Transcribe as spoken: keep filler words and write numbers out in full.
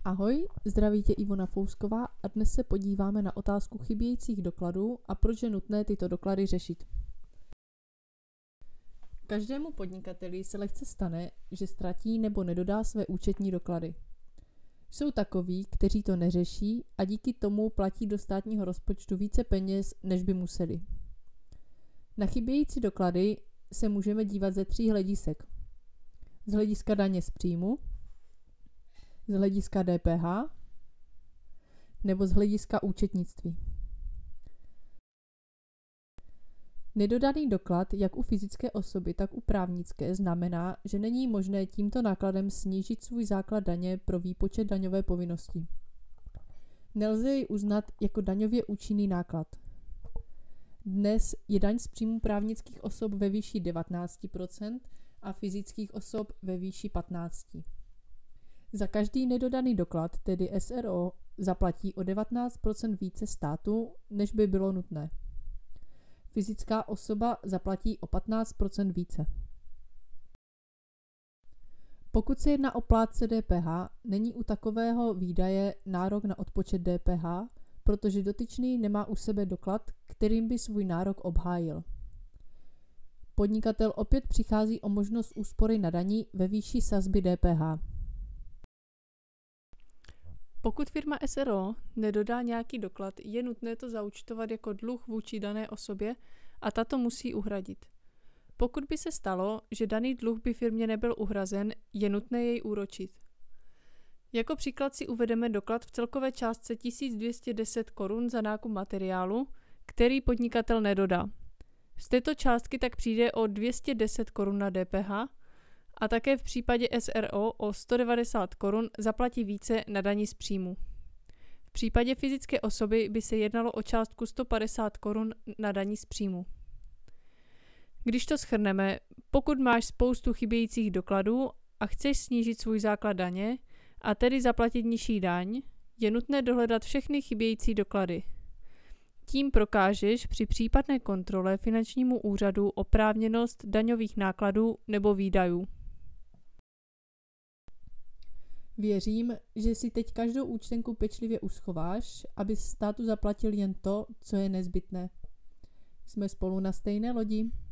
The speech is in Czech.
Ahoj, zdraví tě Ivona Fousková a dnes se podíváme na otázku chybějících dokladů a proč je nutné tyto doklady řešit. Každému podnikateli se lehce stane, že ztratí nebo nedodá své účetní doklady. Jsou takoví, kteří to neřeší a díky tomu platí do státního rozpočtu více peněz, než by museli. Na chybějící doklady se můžeme dívat ze tří hledisek. Z hlediska daně z příjmu, z hlediska D P H nebo z hlediska účetnictví. Nedodaný doklad jak u fyzické osoby, tak u právnické znamená, že není možné tímto nákladem snížit svůj základ daně pro výpočet daňové povinnosti. Nelze jej uznat jako daňově účinný náklad. Dnes je daň z příjmu právnických osob ve výši devatenáct procent a fyzických osob ve výši patnáct procent. Za každý nedodaný doklad, tedy S R O, zaplatí o devatenáct procent více státu, než by bylo nutné. Fyzická osoba zaplatí o patnáct procent více. Pokud se jedná o plátce D P H, není u takového výdaje nárok na odpočet D P H, protože dotyčný nemá u sebe doklad, kterým by svůj nárok obhájil. Podnikatel opět přichází o možnost úspory na dani ve výši sazby D P H. Pokud firma S R O nedodá nějaký doklad, je nutné to zaúčtovat jako dluh vůči dané osobě a ta to musí uhradit. Pokud by se stalo, že daný dluh by firmě nebyl uhrazen, je nutné jej úročit. Jako příklad si uvedeme doklad v celkové částce tisíc dvě stě deset korun za nákup materiálu, který podnikatel nedodá. Z této částky tak přijde o dvě stě deset korun na D P H a také v případě S R O o sto devadesát korun zaplatí více na dani z příjmu. V případě fyzické osoby by se jednalo o částku sto padesát korun na dani z příjmu. Když to shrneme, pokud máš spoustu chybějících dokladů a chceš snížit svůj základ daně a tedy zaplatit nižší daň, je nutné dohledat všechny chybějící doklady. Tím prokážeš při případné kontrole finančnímu úřadu oprávněnost daňových nákladů nebo výdajů. Věřím, že si teď každou účtenku pečlivě uschováš, aby státu zaplatil jen to, co je nezbytné. Jsme spolu na stejné lodi.